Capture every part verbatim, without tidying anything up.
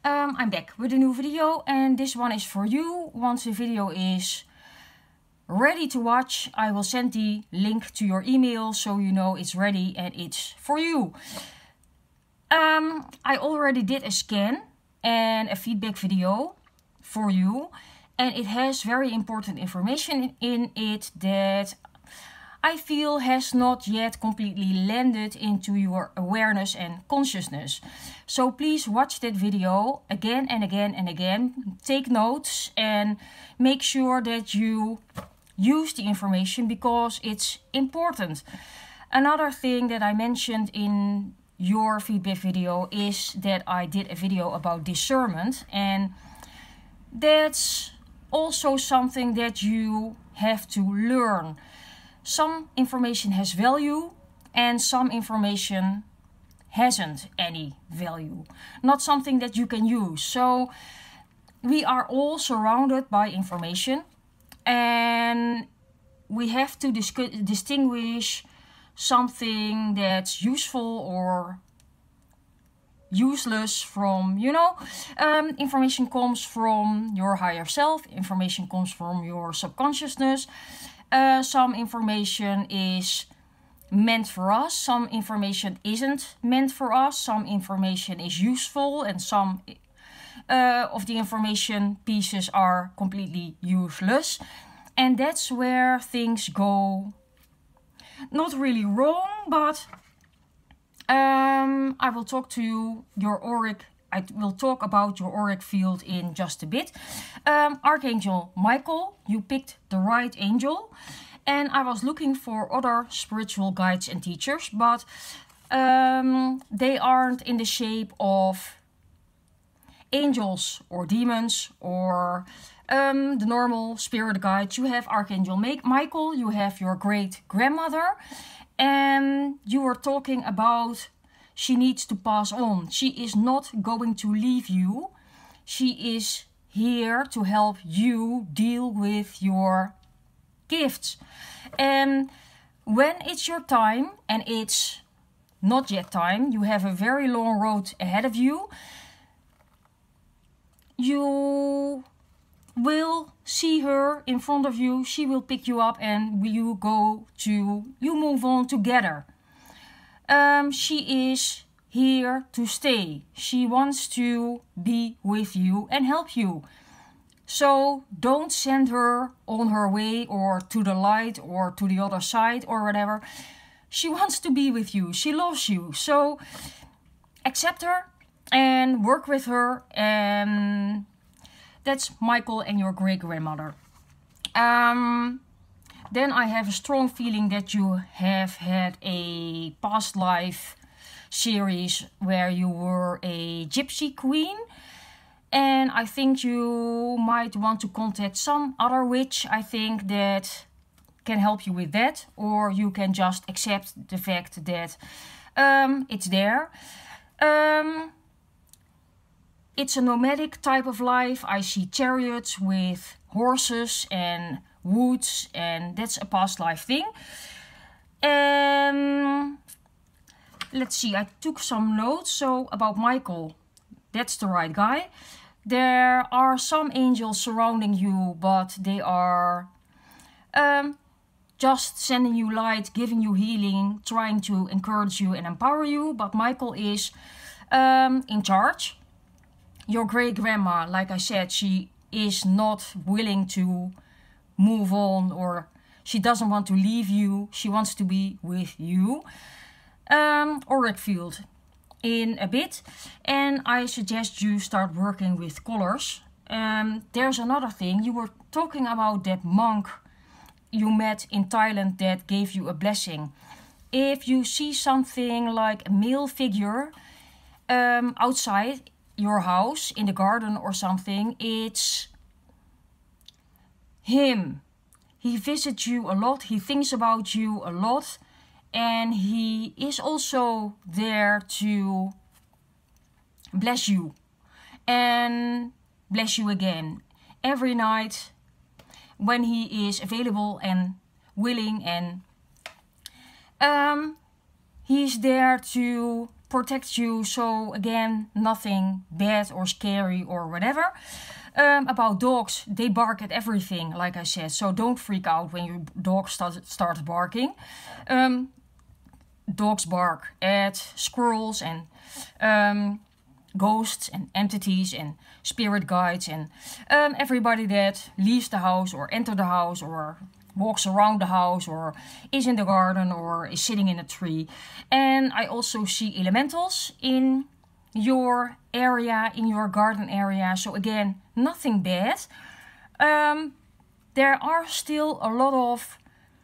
Um, I'm back with a new video, and this one is for you. Once the video is ready to watch, I will send the link to your email so you know it's ready and it's for you. Um, I already did a scan and a feedback video for you, and it has very important information in it that I feel has not yet completely landed into your awareness and consciousness. So please watch that video again and again and again. Take notes and make sure that you use the information because it's important. Another thing that I mentioned in your feedback video is that I did a video about discernment, and that's also something that you have to learn. Some information has value and some information hasn't any value. Not something that you can use. So we are all surrounded by information, and we have to dis distinguish something that's useful or useless from, you know, um, information comes from your higher self, information comes from your subconsciousness. Uh, some information is meant for us, some information isn't meant for us, some information is useful, and some uh, of the information pieces are completely useless. And that's where things go not really wrong, but um, I will talk to you, your auric I will talk about your auric field in just a bit. Um, Archangel Michael, you picked the right angel. And I was looking for other spiritual guides and teachers, but um, they aren't in the shape of angels or demons or um, the normal spirit guides. You have Archangel Michael, you have your great grandmother, and you were talking about she needs to pass on. She is not going to leave you. She is here to help you deal with your gifts. And when it's your time, and it's not yet time, you have a very long road ahead of you, you will see her in front of you. She will pick you up and you go to, you move on together. Um, she is here to stay. She wants to be with you and help you. So don't send her on her way or to the light or to the other side or whatever. She wants to be with you. She loves you. So accept her and work with her. And that's Michael and your great grandmother. Um... Then I have a strong feeling that you have had a past life series where you were a gypsy queen. And I think you might want to contact some other witch, I think, that can help you with that. Or you can just accept the fact that um, it's there. Um, it's a nomadic type of life. I see chariots with horses and woods, and that's a past life thing. Um, let's see, I took some notes. So about Michael, that's the right guy. There are some angels surrounding you, but they are um, just sending you light, giving you healing, trying to encourage you and empower you. But Michael is um, in charge. Your great grandma, like I said, she is not willing to move on, or she doesn't want to leave you. She wants to be with you. Um, auric field in a bit, and I suggest you start working with colors. Um, there's another thing. You were talking about that monk you met in Thailand that gave you a blessing. If you see something like a male figure um, outside your house in the garden or something, it's him. He visits you a lot, he thinks about you a lot, and he is also there to bless you and bless you again every night when he is available and willing, and um, he's there to protect you, so again, nothing bad or scary or whatever. Um, about dogs, they bark at everything, like I said, so don't freak out when your dog start, starts barking. Um, dogs bark at squirrels and um, ghosts and entities and spirit guides and um, everybody that leaves the house or enter the house or walks around the house or is in the garden or is sitting in a tree. And I also see elementals in your area, in your garden area. So again, nothing bad. Um, there are still a lot of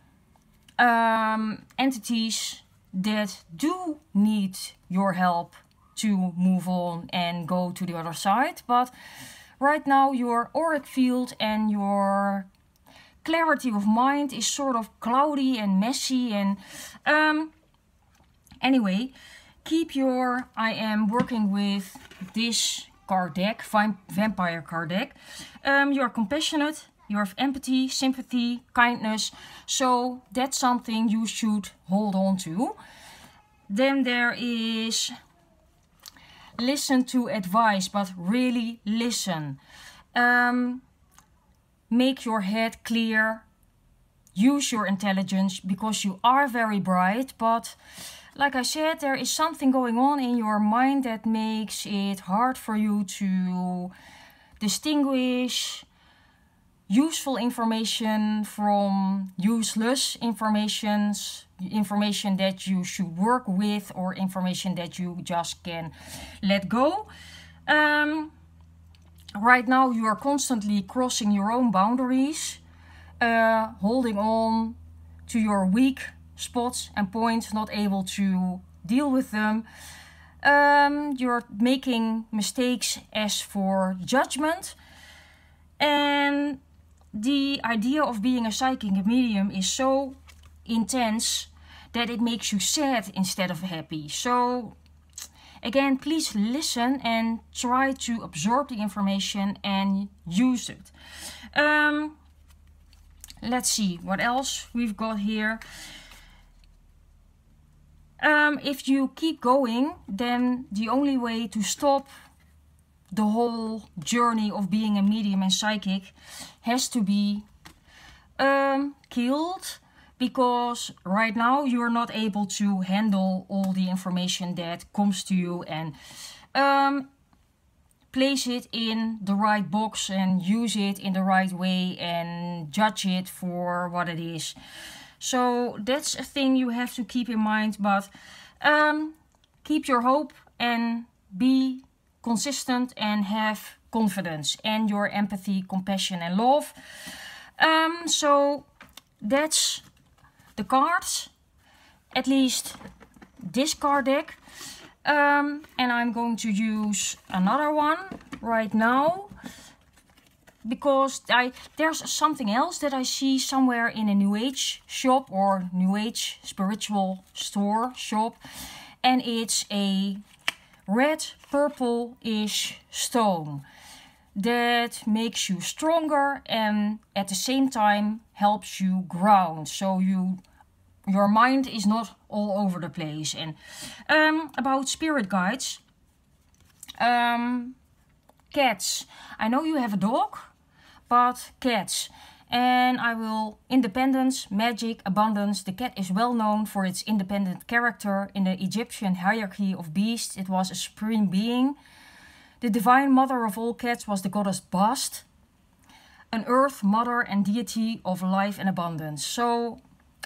um, entities that do need your help to move on and go to the other side. But right now your auric field and your clarity of mind is sort of cloudy and messy. And um, anyway, keep your, I am working with this card deck, Vampire card deck. Um, you're compassionate, you have empathy, sympathy, kindness. So that's something you should hold on to. Then there is listen to advice, but really listen. Um, make your head clear. Use your intelligence because you are very bright, but like I said, there is something going on in your mind that makes it hard for you to distinguish useful information from useless informations, information that you should work with or information that you just can let go. Um, right now you are constantly crossing your own boundaries, uh, holding on to your weak spots and points, not able to deal with them. Um, you're making mistakes as for judgment. And the idea of being a psychic medium is so intense that it makes you sad instead of happy. So again, please listen and try to absorb the information and use it. Um, let's see what else we've got here. Um, if you keep going, then the only way to stop the whole journey of being a medium and psychic has to be um, killed, because right now you're not able to handle all the information that comes to you and um, place it in the right box and use it in the right way and judge it for what it is. So that's a thing you have to keep in mind, but um, keep your hope and be consistent and have confidence and your empathy, compassion and love. Um, so that's the cards, at least this card deck. Um, and I'm going to use another one right now, because I, there's something else that I see somewhere in a New Age shop or New Age spiritual store shop. And it's a red purple-ish stone that makes you stronger and at the same time helps you ground. So you, your mind is not all over the place. And um, about spirit guides, um, cats. I know you have a dog, but cats. And I will, independence, magic, abundance. The cat is well known for its independent character. In the Egyptian hierarchy of beasts, it was a supreme being. The divine mother of all cats was the goddess Bast, an earth mother and deity of life and abundance. So,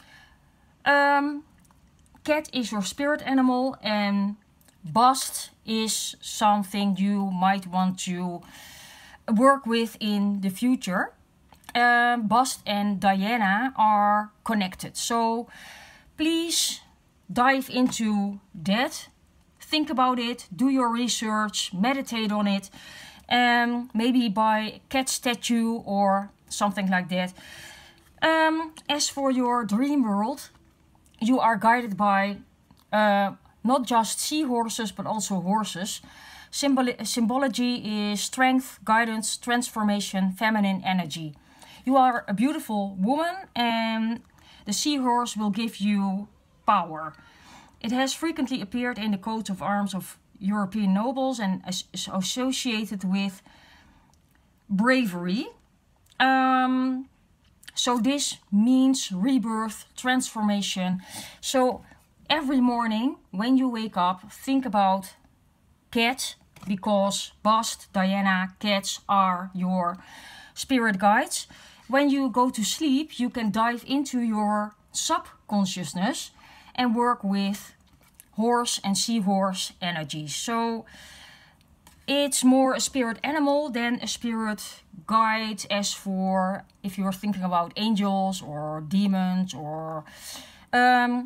um, cat is your spirit animal, and Bast is something you might want to work with in the future. Uh, Bast and Diana are connected, so please dive into that. Think about it, do your research, meditate on it, and maybe buy a cat statue or something like that. Um, as for your dream world, you are guided by uh, not just seahorses but also horses. Symbol symbology is strength, guidance, transformation, feminine energy. You are a beautiful woman and the seahorse will give you power. It has frequently appeared in the coats of arms of European nobles and is associated with bravery. Um, so this means rebirth, transformation. So every morning when you wake up, think about cat, because Bast, Diana, cats are your spirit guides. When you go to sleep, you can dive into your subconsciousness and work with horse and seahorse energy. So it's more a spirit animal than a spirit guide, as for if you're thinking about angels or demons or um,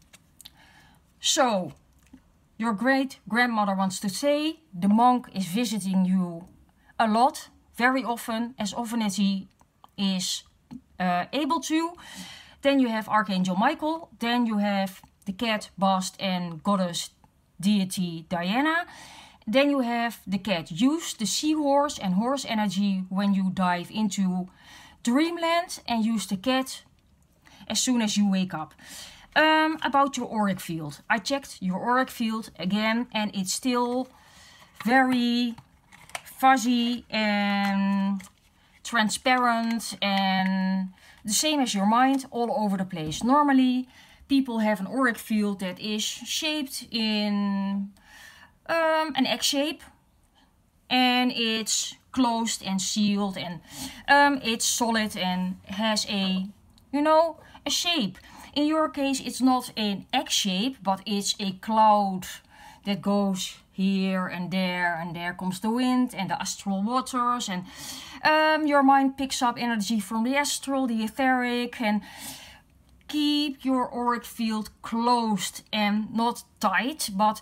so your great grandmother wants to say the monk is visiting you a lot, very often, as often as he is uh, able to. Then you have Archangel Michael. Then you have the cat Bast and goddess deity Diana. Then you have the cat. Use the seahorse and horse energy when you dive into dreamland, and use the cat as soon as you wake up. Um, about your auric field. I checked your auric field again, and it's still very fuzzy and transparent and the same as your mind, all over the place. Normally people have an auric field that is shaped in um, an X shape, and it's closed and sealed, and um, it's solid and has a, you know, a shape. In your case, it's not an X shape, but it's a cloud that goes here and there, and there comes the wind and the astral waters, and um, your mind picks up energy from the astral, the etheric, and keep your auric field closed and not tight, but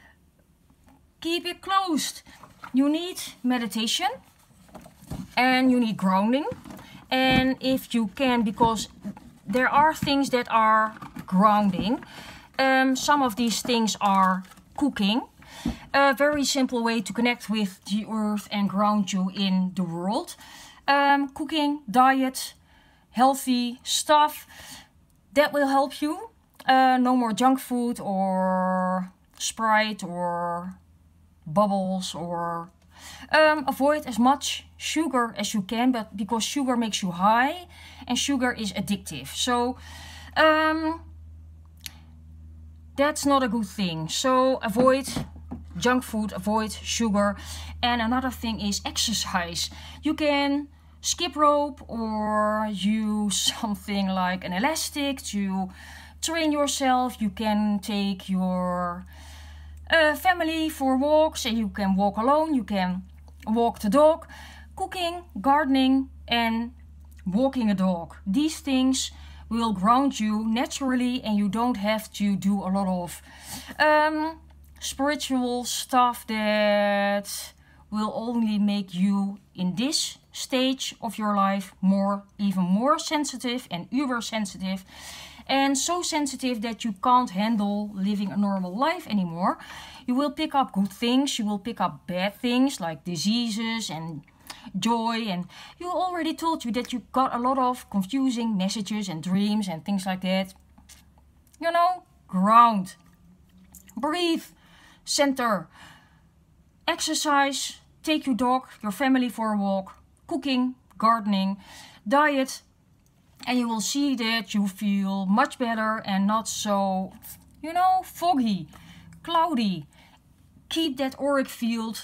keep it closed. You need meditation and you need grounding, and if you can, because there are things that are grounding. Um, some of these things are cooking. A very simple way to connect with the earth and ground you in the world. Um, cooking, diet, healthy stuff. That will help you. Uh, no more junk food or Sprite or bubbles, or um, avoid as much sugar as you can, but because sugar makes you high and sugar is addictive. So um, that's not a good thing. So avoid junk food, avoid sugar. And another thing is exercise. You can skip rope or use something like an elastic to train yourself. You can take your uh, family for walks, and you can walk alone, you can walk the dog. Cooking, gardening and walking a dog. These things will ground you naturally, and you don't have to do a lot of um, spiritual stuff that will only make you in this stage of your life more, even more sensitive and uber sensitive, and so sensitive that you can't handle living a normal life anymore. You will pick up good things, you will pick up bad things like diseases and joy, and you already told you that you got a lot of confusing messages and dreams and things like that. You know, ground, breathe, center, exercise, take your dog, your family for a walk, cooking, gardening, diet, and you will see that you feel much better and not so, you know, foggy, cloudy. Keep that auric field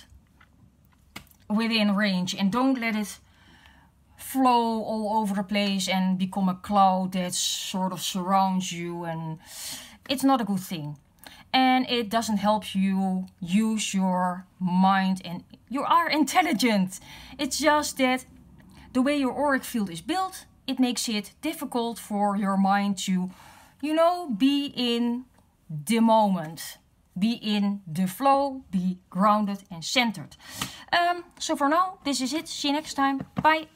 within range and don't let it flow all over the place and become a cloud that sort of surrounds you, and it's not a good thing. And it doesn't help you use your mind, and you are intelligent. It's just that the way your auric field is built, it makes it difficult for your mind to, you know, be in the moment. Be in the flow, be grounded and centered. Um, so for now, this is it. See you next time. Bye.